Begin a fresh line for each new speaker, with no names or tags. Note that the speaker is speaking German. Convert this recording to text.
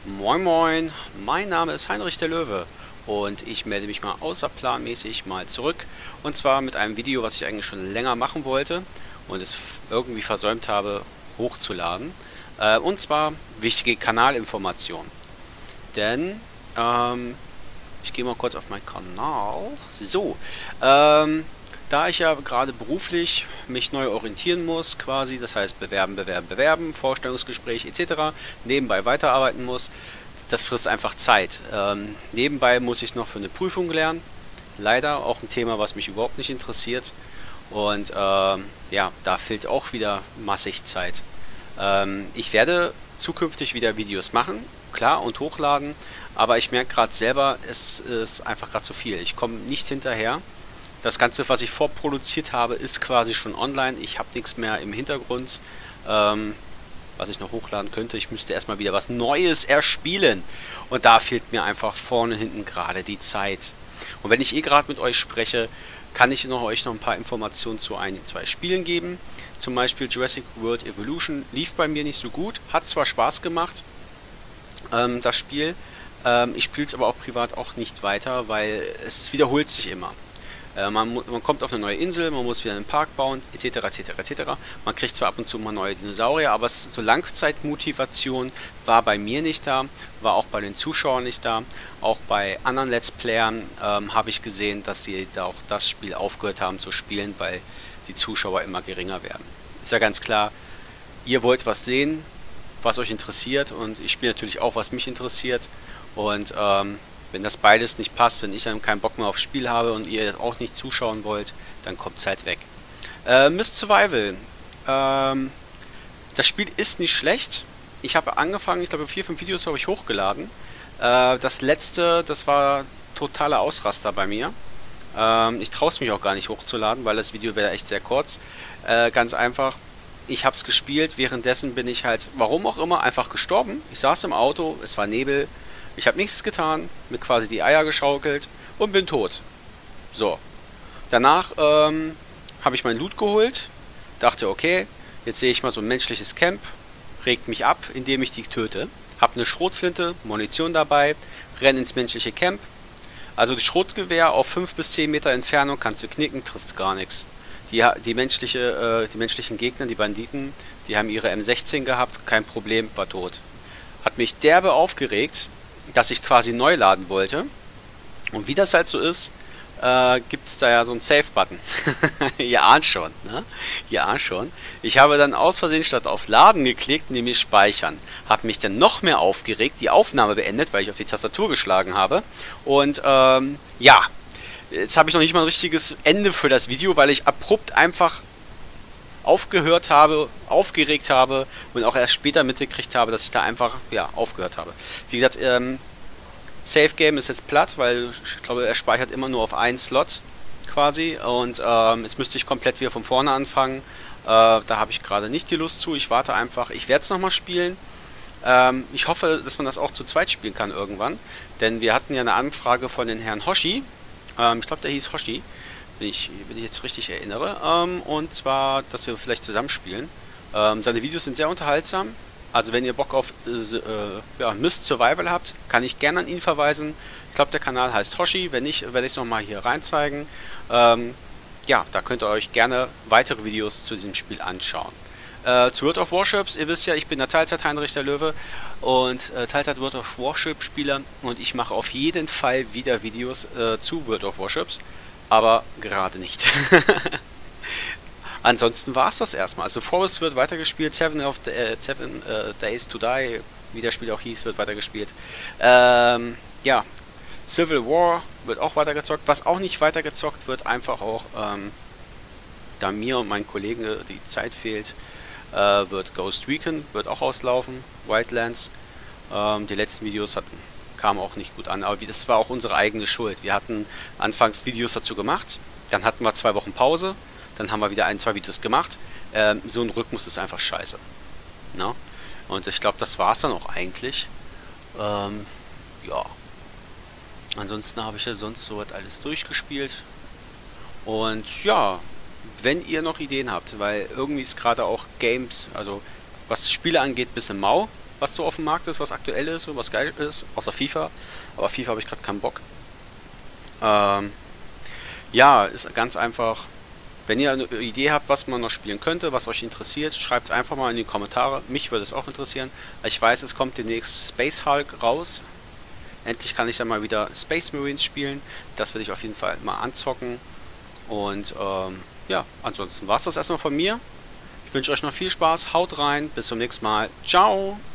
Moin Moin, mein Name ist Heinrich der Löwe und ich melde mich mal außerplanmäßig mal zurück, und zwar mit einem Video, was ich eigentlich schon länger machen wollte und es irgendwie versäumt habe hochzuladen, und zwar wichtige Kanalinformationen. Denn ich gehe mal kurz auf meinen Kanal. So, da ich ja gerade beruflich mich neu orientieren muss, quasi, das heißt bewerben, Vorstellungsgespräch etc., nebenbei weiterarbeiten muss, das frisst einfach Zeit. Nebenbei muss ich noch für eine Prüfung lernen. Leider auch ein Thema, was mich überhaupt nicht interessiert. Und ja, da fehlt auch wieder massig Zeit. Ich werde zukünftig wieder Videos machen, klar, und hochladen, aber ich merke gerade selber, es ist einfach gerade zu viel. Ich komme nicht hinterher. Das Ganze, was ich vorproduziert habe, ist quasi schon online. Ich habe nichts mehr im Hintergrund, was ich noch hochladen könnte. Ich müsste erstmal wieder was Neues erspielen. Und da fehlt mir einfach vorne und hinten gerade die Zeit. Und wenn ich gerade mit euch spreche, kann ich euch noch ein paar Informationen zu zwei Spielen geben. Zum Beispiel Jurassic World Evolution lief bei mir nicht so gut. Hat zwar Spaß gemacht, das Spiel. Ich spiele es aber auch privat auch nicht weiter, weil es wiederholt sich immer. Man kommt auf eine neue Insel, man muss wieder einen Park bauen, etc. etc. etc. Man kriegt zwar ab und zu mal neue Dinosaurier, aber so Langzeitmotivation war bei mir nicht da, war auch bei den Zuschauern nicht da. Auch bei anderen Let's Playern habe ich gesehen, dass sie da auch das Spiel aufgehört haben zu spielen, weil die Zuschauer immer geringer werden. Ist ja ganz klar, ihr wollt was sehen, was euch interessiert, und ich spiele natürlich auch, was mich interessiert. Und wenn das beides nicht passt, wenn ich dann keinen Bock mehr aufs Spiel habe und ihr auch nicht zuschauen wollt, dann kommt es halt weg. Mist Survival. Das Spiel ist nicht schlecht. Ich habe angefangen, ich glaube 4, 5 Videos habe ich hochgeladen. Das letzte, das war totaler Ausraster bei mir. Ich traue es mich auch gar nicht hochzuladen, weil das Video wäre echt sehr kurz. Ganz einfach, ich habe es gespielt, währenddessen bin ich halt, warum auch immer, einfach gestorben. Ich saß im Auto, es war Nebel. Ich habe nichts getan, mir quasi die Eier geschaukelt und bin tot. So. Danach habe ich mein Loot geholt, dachte, okay, jetzt sehe ich mal so ein menschliches Camp, regt mich ab, indem ich die töte. Hab eine Schrotflinte, Munition dabei, renn ins menschliche Camp. Also das Schrotgewehr auf 5 bis 10 Meter Entfernung kannst du knicken, triffst gar nichts. Die menschlichen Gegner, die Banditen, die haben ihre M16 gehabt, kein Problem, war tot. Hat mich derbe aufgeregt, dass ich quasi neu laden wollte. Und wie das halt so ist, gibt es da ja so einen Save-Button. Ihr ahnt schon, ne? Ihr ahnt schon. Ich habe dann aus Versehen statt auf Laden geklickt, nämlich Speichern. Habe mich dann noch mehr aufgeregt, die Aufnahme beendet, weil ich auf die Tastatur geschlagen habe. Und ja, jetzt habe ich noch nicht mal ein richtiges Ende für das Video, weil ich abrupt einfach aufgehört habe, aufgeregt habe und auch erst später mitgekriegt habe, dass ich da einfach, ja, aufgehört habe. Wie gesagt, Save Game ist jetzt platt, weil ich glaube, er speichert immer nur auf einen Slot quasi, und jetzt müsste ich komplett wieder von vorne anfangen. Da habe ich gerade nicht die Lust zu. Ich warte einfach. Ich werde es nochmal spielen. Ich hoffe, dass man das auch zu zweit spielen kann irgendwann, denn wir hatten ja eine Anfrage von den Herrn Hoshi. Ich glaube, der hieß Hoshi, wenn ich jetzt richtig erinnere, und zwar, dass wir vielleicht zusammenspielen. Seine Videos sind sehr unterhaltsam, also wenn ihr Bock auf ja, Mist Survival habt, kann ich gerne an ihn verweisen. Ich glaube, der Kanal heißt Hoshi, wenn nicht, werde ich es nochmal hier rein zeigen. Ja, da könnt ihr euch gerne weitere Videos zu diesem Spiel anschauen. Zu World of Warships, ihr wisst ja, ich bin der Teilzeit Heinrich der Löwe und Teilzeit World of Warship Spieler, und ich mache auf jeden Fall wieder Videos zu World of Warships. Aber gerade nicht. Ansonsten war es das erstmal. Also Forest wird weitergespielt, Seven Days to Die, wie das Spiel auch hieß, wird weitergespielt. Ja, Civil War wird auch weitergezockt. Was auch nicht weitergezockt wird, einfach auch, da mir und meinen Kollegen die Zeit fehlt, wird Ghost Recon, wird auch auslaufen, Wildlands. Die letzten Videos kamen auch nicht gut an, aber das war auch unsere eigene Schuld. Wir hatten anfangs Videos dazu gemacht, dann hatten wir 2 Wochen Pause, dann haben wir wieder 1, 2 Videos gemacht. So ein Rhythmus ist einfach scheiße. No? Und ich glaube, das war es dann auch eigentlich. Ja. Ansonsten habe ich ja sonst soweit alles durchgespielt. Und ja, wenn ihr noch Ideen habt, weil irgendwie ist gerade auch Games, also was Spiele angeht, ein bisschen mau. was so auf dem Markt ist, was aktuell ist und was geil ist, außer FIFA. Aber FIFA habe ich gerade keinen Bock. Ähm, ja, ist ganz einfach. Wenn ihr eine Idee habt, was man noch spielen könnte, was euch interessiert, schreibt es einfach mal in die Kommentare. Mich würde es auch interessieren. Ich weiß, es kommt demnächst Space Hulk raus. Endlich kann ich dann mal wieder Space Marines spielen. Das werde ich auf jeden Fall mal anzocken. Und ja, ansonsten war es das erstmal von mir. Ich wünsche euch noch viel Spaß. Haut rein. Bis zum nächsten Mal. Ciao.